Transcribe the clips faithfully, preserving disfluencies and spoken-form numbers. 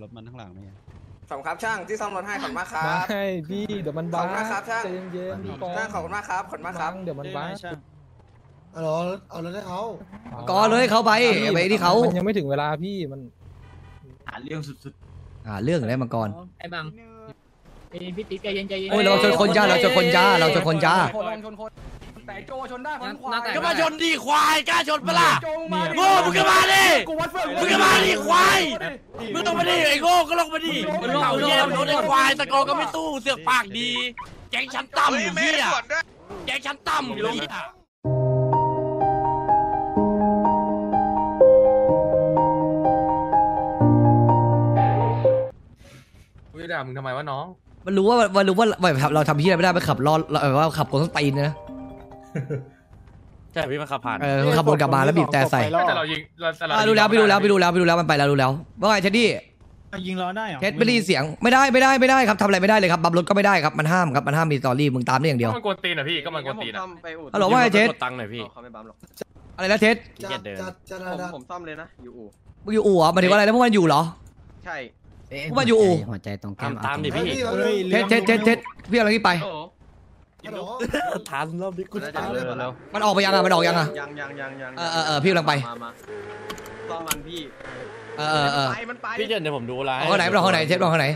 รถมันข้างหลังนี่ขอบคุณครับช่างที่ซ่อมรถให้ขอบคุณมากครับไม่พี่เดี๋ยวมันบ้าขอบคุณมากครับช่างใจเย็นๆพี่กองช่างขอบคุณมากครับขอบคุณมากครับเดี๋ยวมันบ้าเอาเหรอเอารถให้เขาก็เลยเขาไปไปที่เขามันยังไม่ถึงเวลาพี่มันหาเรื่องสุดอ่าเรื่องอะไรมังกรไอ้บังไอ้พี่ติ๊กใจเย็นใจเย็นโอ้ยเราชนคนจ้าเราชนคนจ้าเราชนคนจ้าชนคนแต่โจชนได้คนควายก็ก็มามาชชนนดิควายกล้าชนปะล่ะโจมาโง่มึงก็มาดิกูวัดเฟื่องมึงก็มาดิควายมึงต้องมาดิไอ้โง่ก็ลงมาดิมึงเอาเยี่ยมรถไอ้ควายตะโกนก็ไม่สู้เสือกปากดีแก๊งชั้นต่ำเฮียแก๊งชั้นต่ำเฮียกูจะด่ามึงทำไมวะน้องมันรู้ว่ามันรู้ว่าเราทำที่อะไรไม่ได้ไปขับรอแบบว่าขับคนต้องตีนนะใช่พี่มาขับผ่านเออขับวนกลับมาแล้วบีบแต่ใส่แต่เรายิงเราอ่าดูแล้วไปดูแล้วไปดูแล้วไปดูแล้วมันไปแล้วดูแล้วว่าไงเท็ดดี้ยิงล้อได้เหรอเท็ดไม่ได้ยินเสียงไม่ได้ไม่ได้ไม่ได้ครับทำอะไรไม่ได้เลยครับบัมรถก็ไม่ได้ครับมันห้ามครับมันห้ามมีสตอรี่มึงตามได้อย่างเดียวมันกวนตีนอ่ะพี่ก็มันกวนตีนอ่ะฮัลโหลว่าไงเท็ดกดตังค์หน่อยพี่เขาไม่บัมหรอกอะไรนะเท็ดจะเกียจเดินจะจะผมผมซ่อมเลยนะอยู่อู่มึงอยู่อู่เหรอหมายถึงว่าอะไรแล้วพวกมันอยู่เหรอใช่พวกมันอยู่อู่หัวใจตรงตามตามดิพี่เท็ดเท็ดเท็ดเท็ดพี่เอาอะไรนี่ไปโอ้โหฮัลโหลทานรอบนี้กูน่าจะเริ่มแล้วมันออกไปยังอ่ะมันออกยังอ่ะยังยังยังยังเออเออเออพี่กำลังไปมามาซ่อมมันพี่เออเออเออไปมันไปพี่เจนเดี๋ยวผมดูไลน์เอาข้างไหนเอาข้างไหนเท็ดเอาข้างไหน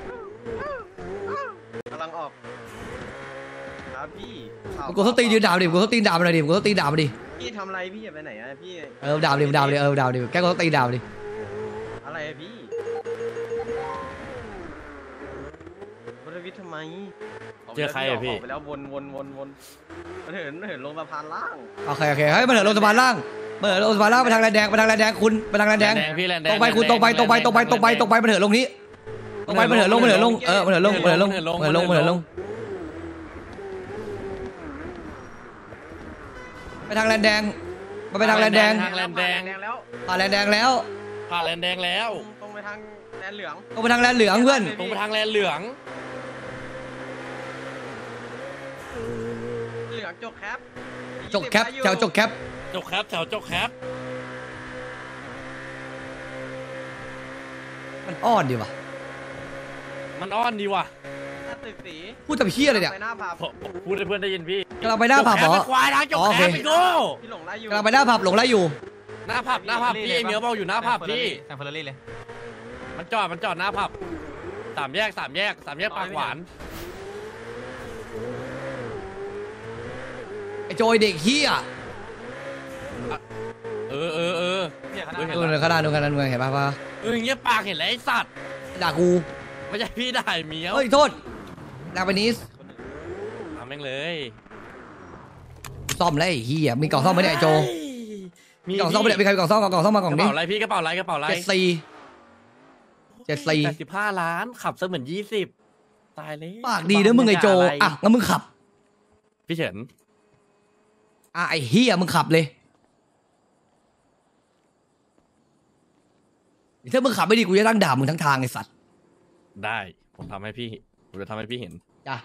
กำลังออกครับพี่กูต้องตีนยืนด่าดิกูต้องตีนด่ามันหน่อยดิกูต้องตีนด่ามันดิพี่ทำอะไรพี่อย่าไปไหนอะพี่เออด่าดิด่าดิเออด่าดิแกก็ต้องตีนด่าดิอะไรอะพี่บริวิทย์ทำไมเจอใครอะพี่ออกไปแล้ววนวนวนวนมันเหินมันเหินลงสะพานล่างโอเคโอเคเฮ้ยมันเหินลงสะพานล่างมันเหินลงสะพานล่างไปทางแลนแดงไปทางแลนแดงคุณไปทางแลนแดงแดงพี่แลนแดตรงไปคุณตรงไปตรงไปตรงไปตรงไปตรงไปมันเหินลงนี้ตรงไปมันเหินลงมันเหินลงเออมันเหินลงมันเหินลงมันเหินลงมันเหินลงมันเหินลงไปทางแลนแดงมันไปทางแลนแดงทางแลนแดงแดงแล้วผ่านแลนแดงแล้วผ่านแลนแดงแล้วตรงไปทางแดนเหลืองตรงไปทางแลนเหลืองเพื่อนตรงไปทางแลนเหลืองเหลืองจกแคปจกแคปแถวจกแคปจกแคปแถวจกแคปมันอ้อนดีว่ะมันอ้อนดีว่ะหน้าตึกสีพูดแต่เพี้ยอะไรเนี่ยไปหน้าผับพูดให้เพื่อนได้ยินพี่กำลังไปหน้าผับเหรอจกแคปควายทางจกอ๋อโอแคเคปไปโง่พี่หลงไล่อยู่กำลังไปหน้าผับหลงไล่อยู่หน้าผับหน้าผับพี่ไอเมียวบอกอยู่หน้าผับพี่แซงเฟอร์รารี่เลยมันจอดมันจอดหน้าผับสามแยกสามแยกสามแยกปากหวานไอ้โจยเด็กเฮียเออเออเออเนี่ยขนาเออดเห็นดูแล้วในขนาดดูขนาดเมืองเห็นป่ะป่ะเออเงี้ยปากเห็นแล้วไอ้สัตว์ด่ากูไม่ใช่พี่ด่าไอ้เมียวเฮ้ยโทษด่าไปนี้ทำแม่งเลยซ่อมแล้วไอ้เฮียมีกล่องซ่อมไหมเนี่ยไอ้โจมีกล่องซ่อมไหมเนี่ยมีใครมีกล่องซ่อมกล่องซ่อมมากกล่องระนี้เป๋าอะไรพี่กระเป๋าอะไรกระเป๋าอะไรเจ็ดสี่เจ็ดสี่แปดสิบห้าล้านขับซะเหมือนยี่สิบตายเลยปากดีนะมึงไอ้โจอ่ะงั้นมึงขับพี่เฉินอ่ะไอ้เฮียมึงขับเลยถ้ามึงขับไม่ดีกูจะตั้งด่ามึงทั้งทางไอ้สัตว์ได้ผมทำให้พี่ผมจะทำให้พี่เห็นจ้ะ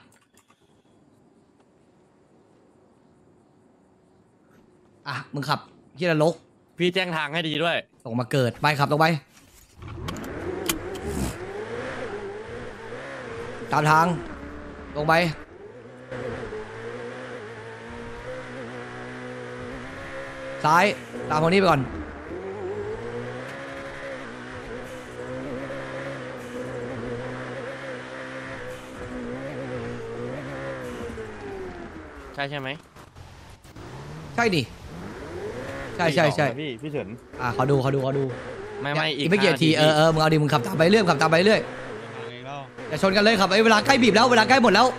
อ่ะมึงขับเฮียนรกพี่แจ้งทางให้ดีด้วยส่งมาเกิดไปขับตรงไปตามทางลงไปซ้ายตามคนนี้ไปก่อนใช่ใช่ไหมใช่ดิใช่ใช่ใช่พี่พี่พี่เฉินอ่ะเขาดูเขาดูเขาดูไม่ไม่อีอีกกไม่กี่นาทีเออเออมึงเอาดิมึงขับตามไปเรื่อยขับตามไปเรื่อยอย่าชนกันเลยขับไอ้เวลาใกล้บีบแล้วเวลาใกล้หมดแล้ว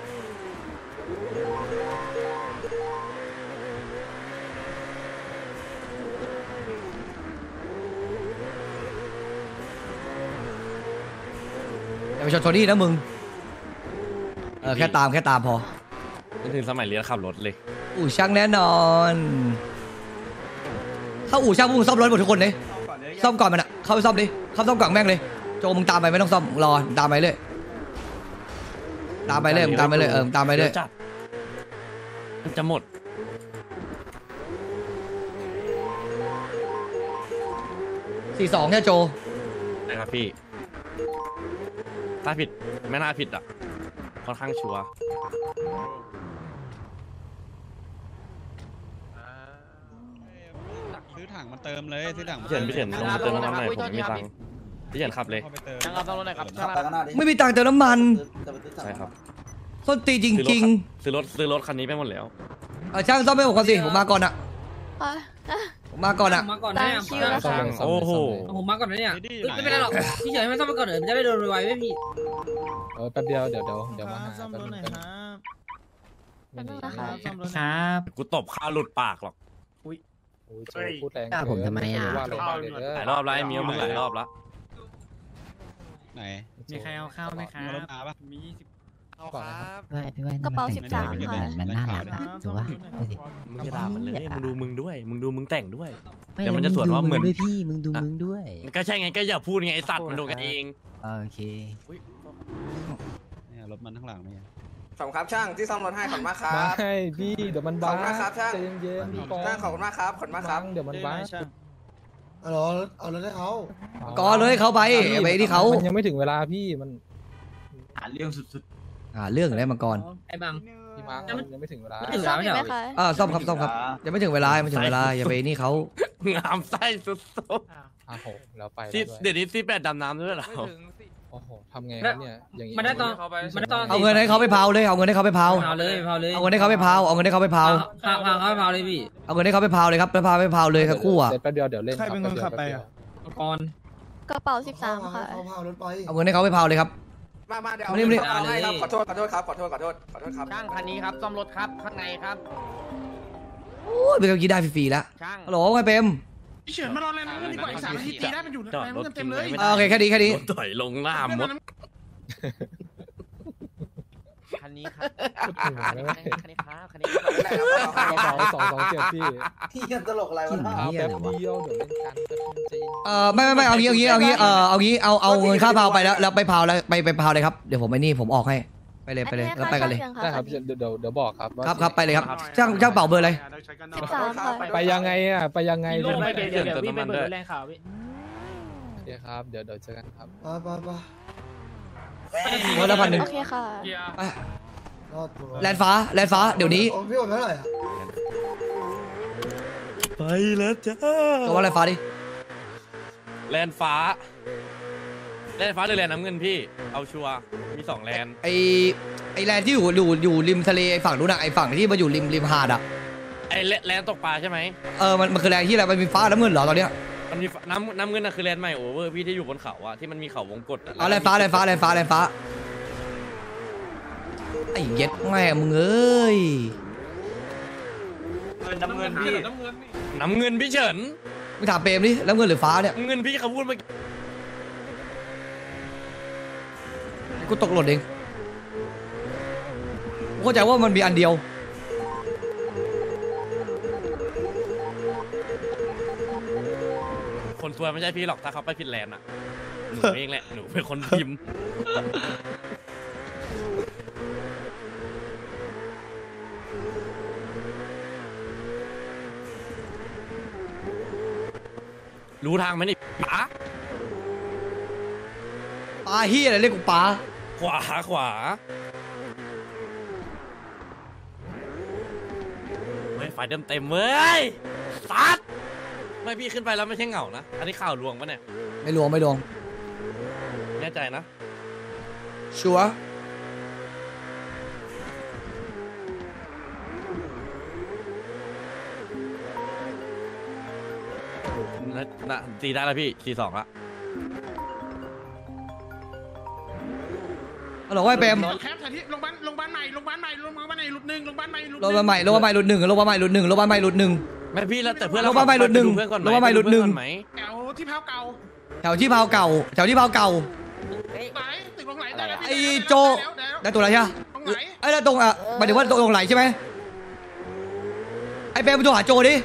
อย่าไปชนโทนี่นะมึงเออแค่ตามแค่ตามพอนึกถึงสมัยเรียนขับรถเลยอู่ช่างแน่นอนเข้าอู่ช่างพวกมึงซ่อมรถหมดทุกคนเลยซ่อมก่อนมันอะเข้าไปซ่อมดิเข้าซ่อมก่อนแม่งเลยโจมึงตามไปไม่ต้องซ่อมรอตามไปเลยตามไปเลยมึงตามไปเลยเออมึงตามไปเลยจัดมันจะหมดสี่สองเนี่ยโจนะครับพี่ถ้าผิดไม่น่าผิดอ่ะค่อนข้างชัวร์ซื้อถังมาเติมเลยซื้อถังพี่เฉินพี่เฉินลงมาเติมน้ำหน่อยผมไม่มีตังค์พี่เฉินขับเลยเข้าไปเติมช่างเอาต้องรถหน่อยครับขับไปข้างหน้าดิไม่มีตังค์เติมน้ำมันใช่ครับส้นตีนจริงซื้อรถซื้อรถคันนี้ไปหมดแล้วๆเออช่างซ่อมให้ผมก่อนสิผมมาก่อนอะผมมาก่อนอะมาก่อนนะเนี่ยช่างโอ้โหผมมาก่อนนะเนี่ยไม่เป็นไรหรอกพี่เฉยไม่ต้องมาก่อนเดี๋ยวจะได้โดนไวๆไม่พี่เออแป๊บเดียวเดี๋ยวเดี๋ยวเดี๋ยวมาหาซ่อมรถหน่อยครับครับซ่อมรถหน่อยครับกูตบข้าวหลุดปากหรอกโอ้ยโจพูดแรงด่าผมทำไมอ่ะว่าลงมาเดี๋ยวเด้หลายรอบแล้วไอ้เมียวมึงหลายรอบแล้วไหนมีใครเอาข้าวไหมครัมีรถบมาปะมียี่สิบเอาครับด้วยด้วยกระเป๋าสิบสามเหมือนค่ะมันน่ารักอะถูกปะดูสิมึงจะด่ามันเลยมึงดูมึงด้วยมึงดูมึงแต่งด้วยไม่เดี๋ยวมันจะสวนว่าเหมือนด้วยพี่มึงดูมึงด้วยก็ใช่ไงก็อย่าพูดไงไอสัตว์มันโดนกันเองโอเคเนี่ยรถมันข้างหลังนี่ขอบคุณครับช่างที่ซ่อมรถให้ขอบคุณมากครับไม่พี่เดี๋ยวมันบ้าขอบคุณมากครับช่างใจเย็นๆพี่ปองช่างขอบคุณมากครับขอบคุณมากครับเดี๋ยวมันบ้าเอาเหรอเอารถให้เขาก่อนเลยเขาไปไปที่เขามันยังไม่ถึงเวลาพี่มันหาเรื่องอะไรมาก่อนไอ้บังพี่มาร์คมันยังไม่ถึงเวลาไม่ถึงแล้วไม่เหรออ่าซ่อมครับซ่อมครับยังไม่ถึงเวลายังไม่ถึงเวลาอย่าไปนี่เขางามไส้สุดอ้าวโหแล้วไปๆแล้วที่ด้วยเดี๋ยวนี้ซีแปดดำน้ำด้วยเหรอโอ้โหทำไงครับเนี่ยอย่างนี้มันได้ตอนมันได้ตอนเอาเงินให้เขาไปเผาเลยเอาเงินให้เขาไปเผาเผาเลยเผาเลยเอาเงินให้เขาไปเผาเอาเงินให้เขาไปเผาพาพาเขาไปเผาเลยพี่เอาเงินให้เขาไปเผาเลยครับไปพาไปเผาเลยทั้งคู่อ่ะเดี๋ยวแป๊บเดียวเดี๋ยวเล่นใครเป็นคนขับไปอะก่อนกระเป๋าสิบสามค่ะเขาพารถไปเอาเงินให้เขาไปเผาเลยครับมามาเดี๋ยวไม่ได้ไม่ได้เอาให้ครับขอโทษขอโทษครับขอโทษขอโทษขอโทษครับช่างคันนี้ครับซ่อมรถครับข้างในครับโอ้ยเป็นกินได้ฟรีๆแล้วช่างฮัลโหลไงเปมพี่เฉินมารอแรงนั้นดีกว่าอีกสามนาทีตีได้มันอยู่จอดแรงรถเต็มเลยอ่าโอเคแค่นี้แค่นี้รถถอยลงหน้ามดคันนี้ครับพูดถึงแล้วคันนี้ครับคันนี้กระเป๋าสองสองเจ็ดพี่ที่ยังตลกอะไรวะเอาแป๊บเดียวเดี๋ยวเล่นกันแป๊บนึงใจเย็นเออไม่ไม่ไม่เอางี้เอางี้เอางี้เออเอางี้เอาเอาเงินค่าเผาไปแล้วแล้วไปเผาแล้วไปไปเผาเลยครับเดี๋ยวผมไปนี่ผมออกให้ไปเลยไปเลยแล้วไปกันเลยได้ครับเดี๋ยวเดี๋ยวเดี๋ยวบอกครับว่าครับครับไปเลยครับช่างช่างเป่าเบอร์อะไรสิบสามค่ะไปยังไงอ่ะไปยังไงลเดี๋ยงวไปเดี๋ยวเดี๋ยวพี่ไปเปิดแรงข่าวพี่โอเคครับเดี๋ยวเดี๋ยวเจอกันครับไปไปไปเงินละพันหนึ่งโอเคค่ะไปรอดตัวแลนฟ้าแลนฟ้าเดี๋ยวนี้โอ้พี่โอนเท่าไหร่อ่ะไปแล้วจ้าตัวว่าแลนฟ้าดิแลนฟ้าแลนฟ้าหรือแลนน้ำเงินพี่เอาชัวร์มีสองแลนไอไอแลนที่อยู่อยู่อยู่ริมทะเลไอฝั่งนู้นอะไอฝั่งที่มาอยู่ริมริมหาดอะไอ้แลนตกปลาใช่ไหมเออมันมันคือแลนที่อะไรมันมีฟ้าน้ำเงินเหรอตอนเนี้ยมันมีน้ำน้ำเงินน่ะคือแลนใหม่โอเวอร์พี่ที่อยู่บนเขาอะที่มันมีเขาวงกตะเอาแลนฟ้าแลนฟ้าแลนฟ้าแลนฟ้าไอ้เย็ดแม่มึงเอ้ยน้ำเงินพี่น้ำเงินพี่เฉินมึงถามเปรมดิน้ำเงินหรือฟ้าเนี่ยน้ำเงินพี่เขาพูดเมื่อกี้กูตกหล่นเองกูเข้าใจว่ามันมีอันเดียวคนซวยไม่ใช่พี่หรอกถ้าเขาไปผิดแลนด์อะหนูเองแหละหนูเป็นคนพิมพ์รู้ทางไหมนี่ป๋าปลาเฮียอะไรเรียกกูปลาขวาขวาเฮ้ยไฟเต็มเต็มๆเว้ยซัดไม่พี่ขึ้นไปแล้วไม่ใช่เหงานะอันนี้ข่าวลวงปะเนี่ยไม่ลวงไม่ลวงแน่ใจนะชัวร์นะนะตีได้แล้วพี่ตีสองละฮัลโหลไอ้เปรมแคปสถานที่โรงพยาบาลโรงพยาบาลใหม่โรงพยาบาลใหม่โรงพยาบาลใหม่หลุดหนึ่งโรงพยาบาลใหม่หลุดลงมาใหม่ลงมาใหม่หลุดหนึ่งลงมาใหม่หลุดหนึ่งลงมาใหม่หลุดหนึ่งไม่พี่แล้วแต่เพื่อนลงมาใหม่หลุดหนึ่งเพื่อนก่อนไหมลงมาใหม่หลุดหนึ่งเพื่อก่อไหมแถวที่พักเก่าแถวที่เผาเก่าแถวที่เผาเก่าไหนตึกลงไหลได้แล้วไอ้โจ ได้ตัวอะไรใช่ไหมตรงไหนไอ้แล้วตรงอ่ะหมายถึงว่าตรงตรงไหลใช่ไหมไอ้เปรมไปโทรหาโจดิ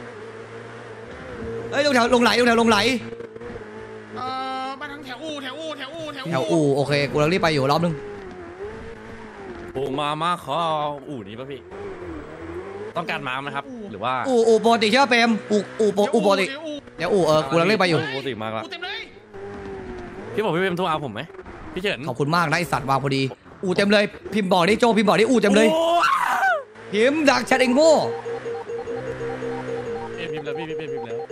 เอ้ยตรงแถวลงไหลตรงแถวลงไหลเอ่อมาทางแถวอู่แถวอู่แถวอู่แถวแถวอู่โอเคกูกำลังรีบไปอยู่รอบนึงปูมามาขออู่นี้ป่ะพี่ ต้องการมาไหมครับ หรือว่าอู่อู่ปกติใช่ไหมเปรมอู่อู่ปกอู่ปกติแถวอู่เดี๋ยวอู่เออกูกำลังรีบไปอยู่ปกติมากละอู่เต็มเลยพี่บอกพี่เป็นโทรเอาผมไหมพี่เฉินขอบคุณมากนะไอสัตว์วางพอดีอูเต็มเลยพิมพ์บอกดิโจพิมพ์บอกดิอูเต็มเลยโอ้พิมพ์ดักแชทเองโง่พี่พิมพ์แล้วพี่พี่พิมพ์แล้ว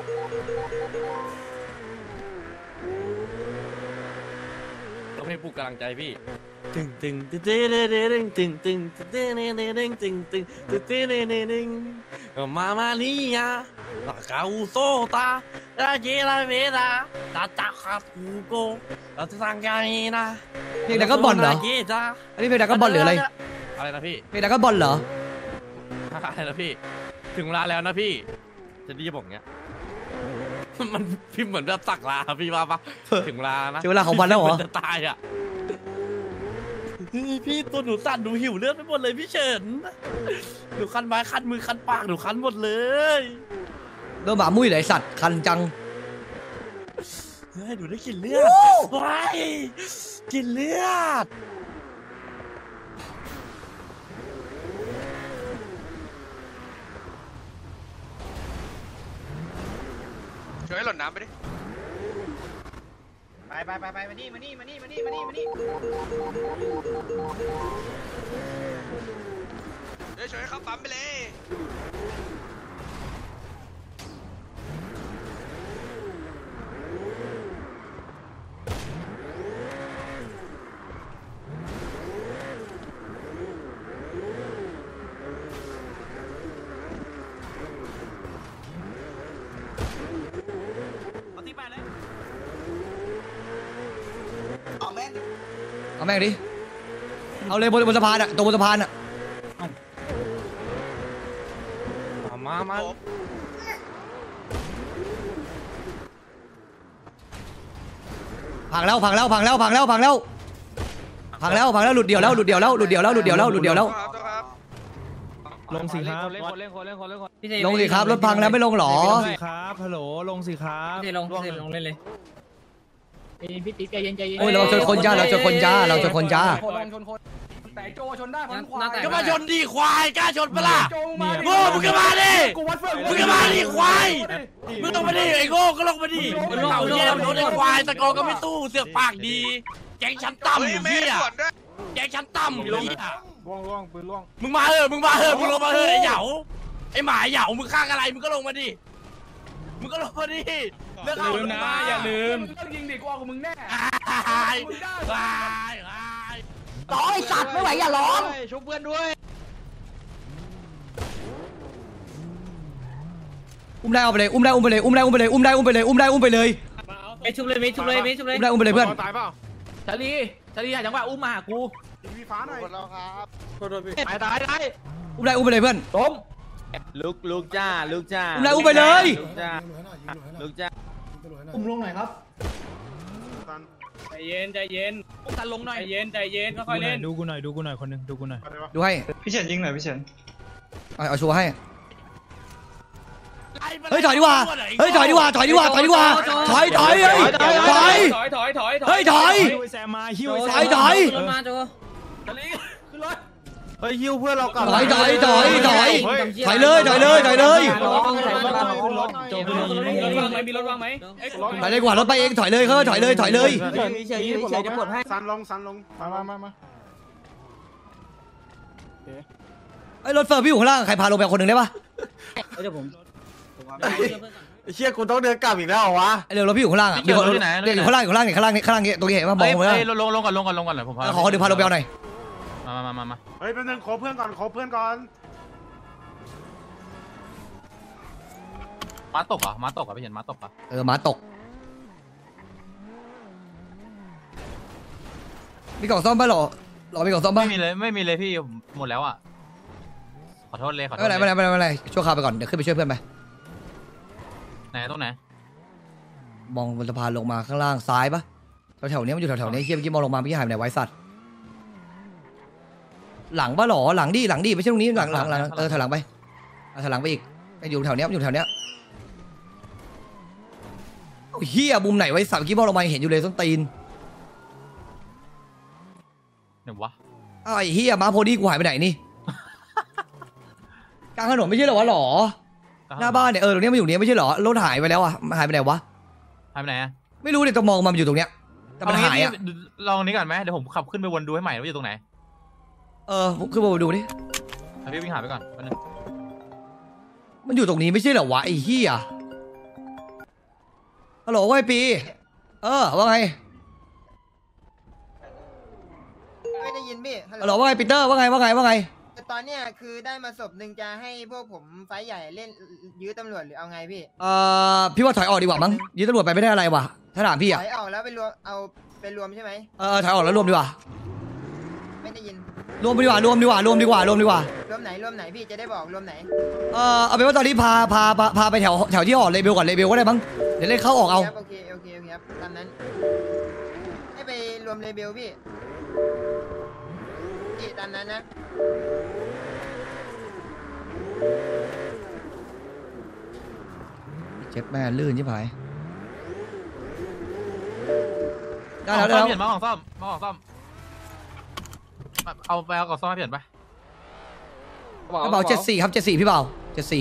เราไม่ปลุกกำลังใจพี่ตึงตึงตึงตึงตึงตึงตึงตึงตึงตึงตึงตึงตึงตึงตึงตึงมามานี่ยาลากาอุโซตาลาเจลาเวดาตาตาคาตูโกลาตังกานีนาเพลงดักก็บอลเหรออันนี้เพลงดักก็บอลหรืออะไรอะไรนะพี่เพลงดักก็บอลเหรออะไรนะพี่ถึงเวลาแล้วนะพี่จะดีบอกเงี้ยมันพิมพ์เหมือนแบบสักลาพี่ว่าปะถึงเวลานะถึงเวลาของมันแล้วเหรอจะตายอ่ะพี่ตัวหนูสั่นหนูหิวเลือดไปหมดเลยพี่เฉินหนูคันไม้คันมือคันปากหนูคันหมดเลยโดนหมามุ้ยไหนสัตว์คันจังเฮ้ยหนูได้กลินเลือดว้ายกลินเลือดช่วยหล่นน้ำไปดิไปไปไปไปมานี่มานี่มานี่มานี่มานี่มานี่เดี๋ยวช่วยเข้าปั๊มไปเลยเอาแม่งดิเอาเลยบนบนสะพานอะตรงบนสะพานอะมามาพังแล้วพังแล้วพังแล้วพังแล้วพังแล้วพังแล้วพังแล้วหลุดเดี่ยวแล้วหลุดเดี่ยวแล้วหลุดเดี่ยวแล้วหลุดเดี่ยวแล้วหลุดเดี่ยวแล้วลงสิครับเล่นคนเล่นคนเล่นคนเล่นคนพี่เจลงสิครับรถพังแล้วไม่ลงหรอลงสิครับฮัลโหลลงสิครับพี่เจลงพี่เจลงเล่นเลยพี่ติ๊กใจเย็นใจเย็นโอ้ยเราชนคนจ้าเราชนคนจ้าเราชนคนจ้าแต่โจชนได้เพราะควายก็มาชนดีควายกล้าชนปะล่ะโง่มึงก็มาดิมึงก็มาดิควายมึงต้องมาดิไอ้โง่ก็ลงมาดิเต่าเยี่ยมโดนไอ้ควายตะกอก็ไม่ตู้เสือกปากดีแก๊งชั้นต่ำอยู่เหี้ยแก๊งชั้นต่ำอยู่เหี้ยล่วงล่วงปืนล่วงมึงมาเถอะมึงมาเถอะมึงลงมาเถอะไอ้เหยาไอ้หมาเหยามึงข้างอะไรมึงก็ลงมาดิมึงก็ลงมาดิเลิกเอานะอย่าลืมต้องยิงดิกูเอากับมึงแน่ตายตายตายต่อยสัตว์ไม่ไหวอย่าร้องชุบเพื่อนด้วยอุ้มได้เอาไปเลยอุ้มได้อุ้มไปเลยอุ้มได้อุ้มไปเลยอุ้มได้อุ้มไปเลยอุ้มได้อุ้มไปเลยไม่ชุบเลยไม่ชุบเลยไม่ชุบเลยอุ้มได้อุ้มไปเลยเพื่อนตายเปล่าชาลีชาลีหาจังหวะอุ้มมาหากูมีฟ้าหน่อยตายตายตายอุ้มได้อุ้มไปเลยเพื่อนล้มลุกลุกจ้าลุกจ้าอุ้มได้อุ้มไปเลยลุกจ้าลุกจ้าอุ้มลงหน่อยครับใจเย็นใจเย็นตันลงหน่อยใจเย็นใจเย็นค่อยๆเล่นดูกูหน่อยดูกูหน่อยคนนึงดูกูหน่อยดูให้พี่เฉินยิงหน่อยพี่เฉินเอาเอาชัวร์ให้เฮ้ยถอยดีกว่าเฮ้ยถอยดีกว่าถอยดีกว่าถอยดีกว่าถอยถอยเฮ้ยถอยถอยถอยถอยเฮ้ยถอยฮิวแซมมาฮิวถอยถอยรถมาโจชาลีขึ้นรถเฮ้ยฮิวเพื่อนเรากลับถอยถอยถอยถอยถอยเลยถอยเลยถอยเลยโจมีรถวางไหมมีรถวางไหมถอยเลยกว่ารถไปเองถอยเลยเขาถอยเลยถอยเลยเฉยเฉยจะปลดให้ซันลงซันลงมามามามาไอ้รถเฟิร์มพี่อยู่ข้างล่างใครพาลงไปคนหนึ่งได้ปะเดี๋ยวผมเชี่ยกูต้องเดินกลับอีกแล้วเหรอวะไอ้เร็วรถพี่อยู่ข้างล่างอ่ะมีคนเนี่ยอยู่ข้างล่างอยู่ข้างล่างเนี่ยข้างล่างนี่ข้างล่างนี่ตรงนี้เห็นปะมองไปแล้วลงลงก่อนลงก่อนลงก่อนเลยผมพาขอคนหนึ่งพาลงไปเอาหน่อยมามามามาเฮ้ยแป๊บนึงขอเพื่อนก่อนขอเพื่อนก่อนม้าตกเหรอม้าตกเหรอพี่เห็นม้าตกเหรอเออหมาตกมีกล่องซ่อมป่ะหรอหรอมีกล่องซ่อมป่ะไม่มีเลยไม่มีเลยพี่หมดแล้วอ่ะขอโทษเลยขอโทไม่ษเป็นไรไม่เป็นไรไม่เป็นไรชั่วคราวไปก่อนเดี๋ยวขึ้นไปช่วยเพื่อนไปไหนตรงไหนมองบนสะพานลงมาข้างล่างซ้ายปะแถวๆนี้มันอยู่แถวๆนี้เฮียเมื่อกี้มองลงมาเมื่อกี้หายไปไหนไว้สัตว์หลังปะหรอหลังดิหลังดิไม่ใช่ตรงนี้หลังหลังหลังเออถอยหลังไปถอยหลังไปอีกอยู่แถวเนี้ยอยู่แถวเนี้ยเฮียมุมไหนไว้สัตว์เมื่อกี้มองลงมาเห็นอยู่เลยส้นตีนเดี๋ยววะอ้าวไอ้เฮียม้าโพดี้กูหายไปไหนนี่ กลางถนนไม่ใช่เหรอวะหรอหน้าบ้านเนี่ยเออตรงนี้มันอยู่เนี้ยไม่ใช่เหรอรถหายไปแล้วอ่ะหายไปไหนวะหายไปไหนอ่ะไม่รู้เนี่ยต้องมองมามันอยู่ตรงเนี้ยแต่มันหายอ่ะลองนี้ก่อนไหมเดี๋ยวผมขับขึ้นไปวนดูให้ใหม่ว่าอยู่ตรงไหนเออคือมาดูดิพี่วิ่งหาไปก่อนมันอยู่ตรงนี้ไม่ใช่เหรอวะไอ้เหี้ยฮัลโหลว่าไงปี เออว่าไงไม่ได้ยินพี่ฮัลโหลว่าไงปีเตอร์ว่าไงว่าไงว่าไงตอนเนี้ยคือได้มาศพหนึ่งจะให้พวกผมไฟใหญ่เล่นยื้อตำรวจหรือเอาไงพี่เอ่อพี่ว่าถอยออกดีกว่ามั้งยืนตำรวจไปไม่ได้อะไรวะถ้าถามพี่อ่ะถอยออกแล้วไปรวมเอาไปรวมใช่ไหมเออถอยออกแล้วรวมดีกว่าไม่ได้ยินรวมดีกว่ารวมดีกว่ารวมดีกว่ารวมดีกว่ารวมไหนรวมไหนพี่จะได้บอกรวมไหนเออเอาเป็นว่าตอนนี้พาพาพาพาไปแถวแถวที่ออกเลเบลก่อนเลเบลก็ได้มั้งเดี๋ยวเล่นเข้าออกเอาโอเคโอเคโอเคครับตามนั้นให้ไปรวมเลเบลพี่พี่ตามนั้นนะเจ็บแม่ลื่นใช่ไหมได้ได้แล้แล้ว วได้เปลี่ยนแล้วมาของซ่อมมาของซ่อมเอาไปเอากับซ่อมมาเปลี่ยนไปพี่เบาเจ็ดสี่ครับเจ็ดสี่พี่เบาเจ็ดสี่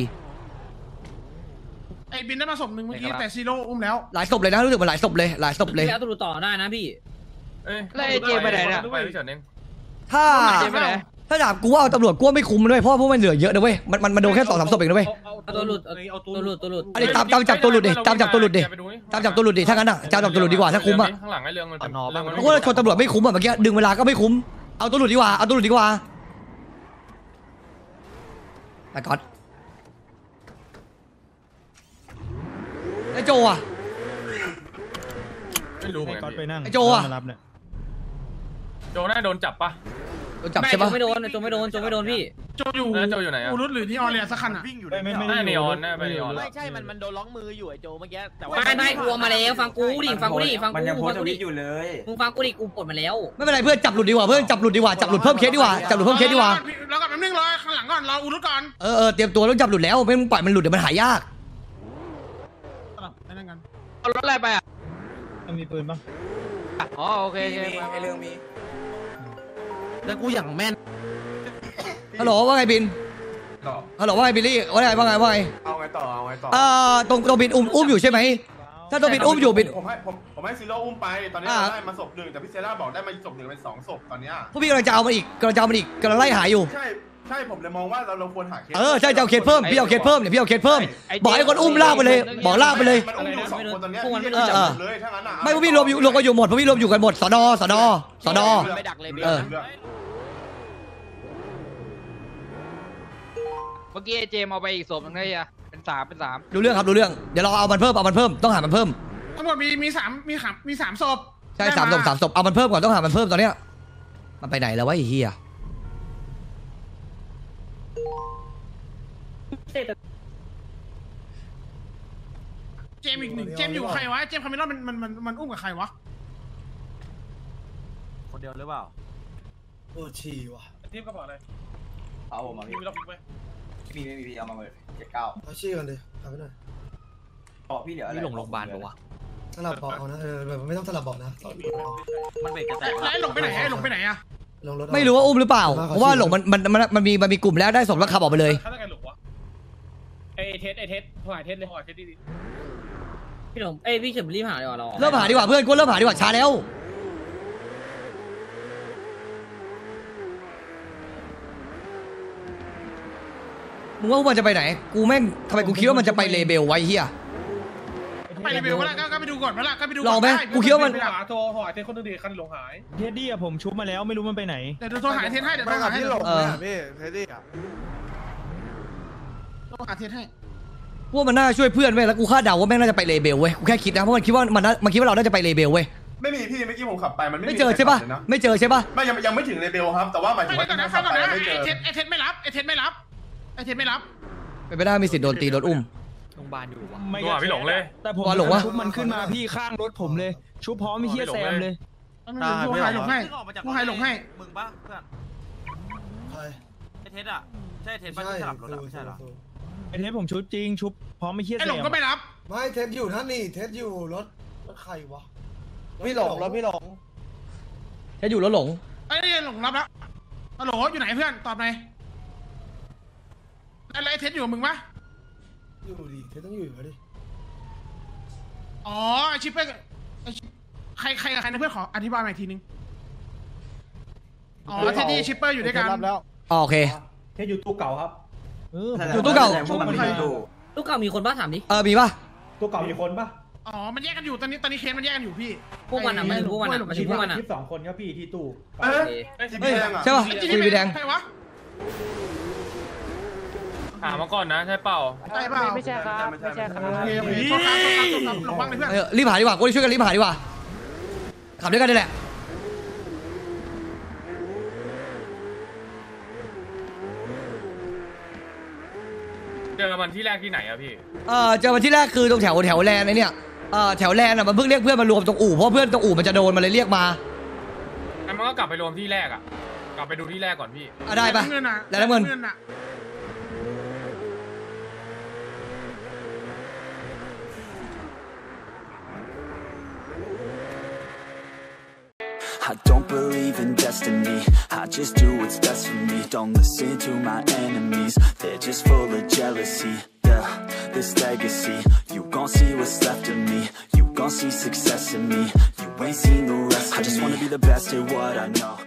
ไอ้บินได้มาศพหนึ่งเมื่อกี้แต่ซีโร่อุ้มแล้วหลายศพเลยนะรู้สึกมันหลายศพเลยหลายศพเลยแล้วตัวต่อได้นะพี่แล้วไอ้เจไปไหนเนี่ยไปเฉินเองถ้าถ้าถามกูว่าเอาตำรวจกูว่าไม่คุ้มด้วยเพราะว่าพวกมันเหลือเยอะนะเว้ยมันมันมันโดนแค่สองสามศพเองนะเว้ยเอาตัวหลุดเอาตัวหลุดตัวหลุดอันนี้ตามตามจับตัวหลุดดิตามจับตัวหลุดดิตามจับตัวหลุดดิถ้างั้นอ่ะตามจับตัวหลุดดีกว่าถ้าคุ้มอ่ะข้างหลังไอ้เรื่องมันเป็นเพราะว่าชนตำรวจไม่คุ้มอ่ะเมื่อกี้ดึงเวลาก็ไม่คุ้มเอาตัวหลุดดีกว่าเอาตัวหลุดดีกว่าไปก่อนไอ้โจอ่ะไม่รู้เหมือนกันไอ้โจอ่ะโจน่าโดนจับปะโดนจับไม่ใช่โจปะไม่โดนโจไม่โดนโจไม่โดนพี่โจอยู่แล้วโจอยู่ไหนอะอูรุตหรือที่ออเรียสักคันอ่ะไม่ไม่ไม่นีออนนะไม่นีออนไม่ใช่มันมันโดนล็อกมืออยู่ไอ้โจเมื่อกี้แต่ว่าไม่ไม่กลัวมาแล้วฟังกูดิฟังกูดิฟังกูฟังกูดิอยู่เลยมึงฟังกูดิกูปลดมาแล้วไม่เป็นไรเพื่อนจับหลุดดีกว่าเพื่อนจับหลุดดีกว่าจับหลุดเพิ่มเคสดีกว่าจับหลุดเพิ่มเคสดีกว่าแล้วก็แป๊บนึงรอข้างหลังก่อนรออูรุตก่อนเออเออเตรียมตัวแล้วจับหลุดแล้วไม่มึงปล่อยมันหลุดเดี๋ยวมันหายากนั่นกันเอารถอะไรไปอ่ะมีปืนปะอ๋อโอเคโอเคไอ้เรื่องมีแล้วกูอย่างแม่นฮัลโหลว่าไงบินฮัลโหลว่าไงบิลลี่ว่าไงว่าไงว่าไงเอาไงต่อเอาไงต่อเอ่อตรงตรงบินอุ้มอุ้มอยู่ใช่ไหมถ้าตรงบินอุ้มอยู่บินผมให้ผมผมให้ซีโร่อุ้มไปตอนนี้อ่าได้มาศพหนึ่งแต่พี่เซล่าบอกได้มาศพหนึ่งเป็นสองศพตอนเนี้ยพวกพี่กำลังจะเอามันอีกกำลังจะเอามันอีกกำลังไล่หาอยู่ใช่ใช่ผมเลยมองว่าเราเราควรหาเคสเออใช่จะเอาเคสเพิ่มพี่เอาเคสเพิ่มเดี๋ยวพี่เอาเคสเพิ่มบอกให้คนอุ้มลากไปเลยบอกลากไปเลยมันอุ้มอยู่สองคนตอนเนี้ยพวกมันไม่พี่รู้จักจับหมดเลยถ้างั้นอ่ะไม่พวกพี่รวมอยู่รวมกันอยู่หมดพวกพี่รวมอยู่กันหมดสนสนสนไม่ดักเลยเออเมื่อกี้ไอ้เจมเอาไปอีกศพนึงได้ยังเป็นสามเป็นสามรู้เรื่องครับรู้เรื่องเดี๋ยวเราเอามันเพิ่มเอามันเพิ่มต้องหามันเพิ่มตำรวจมีมีสามมีสามมีสามศพใช่สามศพสามศพเอามันเพิ่มก่อนต้องหามันเพิ่มตอนเนี้ยมันไปไหนแล้ววะไอ้เหี้ยเจมอีกหนึ่งเจมอยู่กับใครวะเจมคาเมรอนมันมันมันมันอุ้มกับใครวะคนเดียวหรือเปล่าโอ้ฉี่ว่ะทีมก็บอกเลยเอาผมมามีล็อกไปมีไม่มีพี่เอามาเลยเจ็ดเก้าเอาฉี่ก่อนดิเอาไปหน่อยบอกพี่เดี๋ยวอะไรนี่หลงโรงพยาบาลปะวะสลับเบาะเอานะเออแบบไม่ต้องสลับเบาะนะมันเบรกกระแตแล้วไอ้หลงไปไหนไอ้หลงไปไหนอะลงรถไม่รู้ว่าอุ้มหรือเปล่าเพราะว่าหลงมันมันมันมันมีมันมีกลุ่มแล้วได้ศพแล้วขับออกไปเลยเขาต้องการหลงวะไอเทสไอเทสถอยเทสเลยถอยเทสดีพี่หลงเอ้ยพี่เฉินรีบหาดีกว่าเราเริ่มหาดีกว่าเพื่อนกูเริ่มหาดีกว่าช้าแล้วมึงว่ามันจะไปไหนกูแม่งทำไมกูคิดว่ามันจะไปเลเบลไว้เฮียไปรีวิวก็ได้ก็ไปดูก่อนเวลาก็ไปดูลองไหมกูคิดว่ามันโทรหอยเทสคนนึงดีคันหลงหายเท็ดดี้อะผมชุบมาแล้วไม่รู้มันไปไหนเดี๋ยวโทรหาเทสให้เดี๋ยวโทรหาให้เออโทรหาเทสให้พวกมันน่าช่วยเพื่อนเว้ยแล้วกูคาดเดาว่าแม่งน่าจะไปเลเบลเว้ยกูแค่คิดนะเพราะมันคิดว่ามันน่ามันคิดว่าเราน่าจะไปเลเบลเว้ยไม่มีพี่เมื่อกี้ผมขับไปมันไม่ไม่เจอใช่ปะไม่เจอใช่ปะไม่ยังยังไม่ถึงเลเบลครับแต่ว่าหมายถึไม่งได้ว่าก่อนนะฟัขังบก่อนไปนะไม่เจไออเทสไอเทสไม่รับไอเทสไม่รับไอเทสไม่รับเป็นไปได้มีสิทธิ์โดนตีโดนอุ้มโรงพยาบาลอยู่วะไม่ตัวพี่หลงเลยแต่ผมว่าหลงวะชุบมันขึ้นมาพี่ข้างรถผมเลย ชุบพร้อมไม่เฮียแซมเลยโทรหาหลงให้โทรหาหลงให้มึงปะเพื่อนใช่ไอเทสอ่ะใช่เทสป่ะที่สลับรถอ่ะไม่ใช่หรอไอเทสผมชุบจริงชุบพร้อมไม่เฮียไอแซหลงมก็ไม่รับไม่เทสอยู่นั่นนี่เทสอยู่รถรถใครวะพี่หลงรถพี่หลงแค่อยู่แล้วหลงไอ้หลงรับแล้วหลงอยู่ไหนเพื่อนตอบหน่อยอะไรเทสอยู่กับมึงปะอยู่ดิเทสต้องอยู่อยู่แล้วดิอ๋อไอชิปเป้ไอชิปใครรใครกับใครนะเพื่อนขออธิบายมาอีกทีนึงอ๋อเทดดี้ชิปเปอร์อยู่ด้วยกันอ๋อโอเคเทสอยู่ตู้เก่าครับอยู่ตู้เก่าพวกมันใครลูกเก่ามีคนบ้าถามดิเออมีป่ะตู้เก่ามีคนปะอ๋อมันแยกกันอยู่ตอนนี้ตอนนี้เคสมันแยกกันอยู่พี่พวกมันอ่ะมันพวกมันอ่ะมันพวกมันอ่ะยี่สิบสองคนครับพี่ที่ตู้เอ้ยจีบีแดงอ่ะใช่ป่ะจีทีวีแดงใครวะถามมาก่อนนะใช่เปล่าใช่เปล่าไม่ใช่ครับไม่ใช่ครับโอเคโอเคโทษครับโทษครับโทษครับหลบบ้างเลยเพื่อนเออรีบหาดีกว่ากูช่วยกันรีบหาดีกว่าขับด้วยกันนี่แหละเจอมันที่แรกที่ไหนอะพี่เออเจอวันที่แรกคือตรงแถวแถวแลนด์ไอ้เนี่ยเออแถวแลนด์อ่ะมันเพิ่งเรียกเพื่อนมารวมตรงอู่เพราะเพื่อนตรงอู่มันจะโดนมันเลยเรียกมางั้นมันก็กลับไปรวมที่แรกอะกลับไปดูที่แรกก่อนพี่อ่ะได้ปะเงินอ่ะแล้วน้ำเงินอ่ะ I don't believe in destiny, I just do what's best for me. Don't listen to my enemies, they're just full of jealousy. Yeah, this legacy, you gon' see what's left of me. You gon' see success in me, you ain't seen the rest of me. I just wanna be the best at what I know.